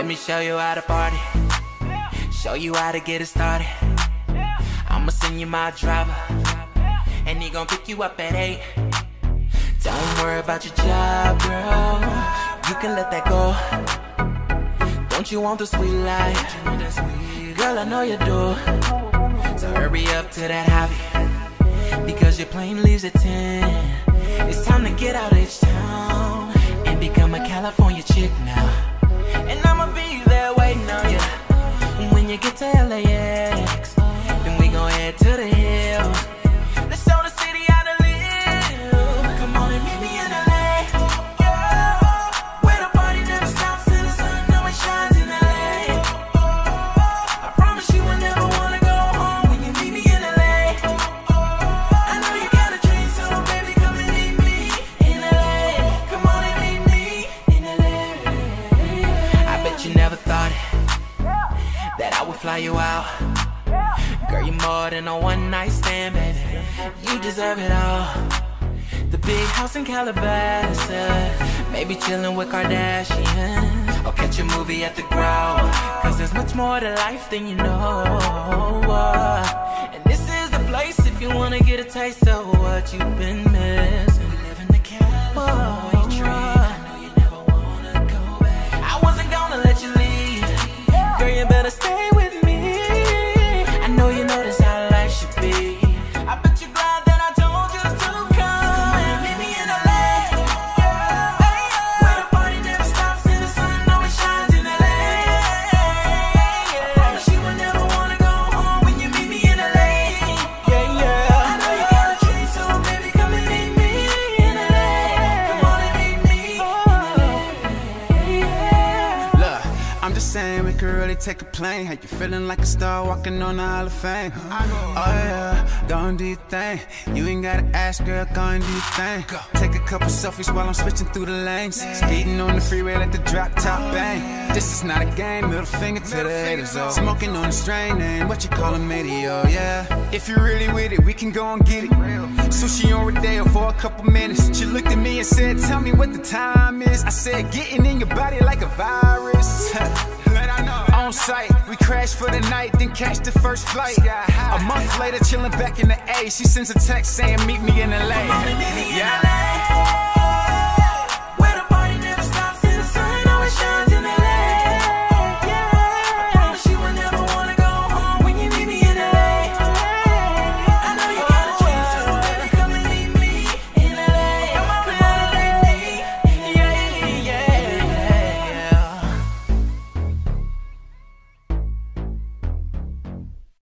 Let me show you how to party, show you how to get it started. I'ma send you my driver, and he gon' pick you up at 8. Don't worry about your job, girl, you can let that go. Don't you want the sweet life? Girl, I know you do. So hurry up to that hobby, because your plane leaves at 10. It's time to get out of H-Town and become a California chick now. And I'ma be there waiting on you when you get to LAX. Then we gon' head to the hills. Let's show the city how to live. Come on and meet me in LA, yeah, where the party never stops and the sun always shines in LA. I promise you will never wanna go home when you meet me in LA. I know you got a dream, so baby, come and meet me in LA. Come on and meet me in LA. I bet you never thought that I would fly you out. Girl, you're more than a one-night stand, baby. You deserve it all. The big house in Calabasas, maybe chilling with Kardashians, or catch a movie at the Grove, cause there's much more to life than you know. And this is the place if you wanna get a taste of what you've been missing. We live in the California dream. I know you never wanna go back. I wasn't gonna let you leave. Girl, you better stay with me. I know you know this how life should be. I bet you're glad that I told you to come. Come and meet me in LA, yeah, where the party never stops and the sun always shines in LA. I promise you will never wanna go home when you meet me in LA. Yeah, yeah. I know you got a dream, so baby, come and meet me in LA. Come on and meet me in LA. Look, I'm just saying we could really take a plane. How you feeling like a star walking on the Hall of Fame? Oh yeah, go and do your thing. You ain't gotta ask, girl, go and do your thing. Take a couple selfies while I'm switching through the lanes. Speeding on the freeway, let the drop top bang. This is not a game, middle finger to the haters, oh. Smoking on the strain name, what you call a meteor, yeah. If you're really with it, we can go and get it. Sushi on Rodeo for a couple minutes. She looked at me and said, tell me what the time is. I said, getting in your body like a virus. On site, we crashed for the night, then catch the first flight. A month later, chilling back in the A. She sends a text saying, meet me in LA. Come on and meet me in LA.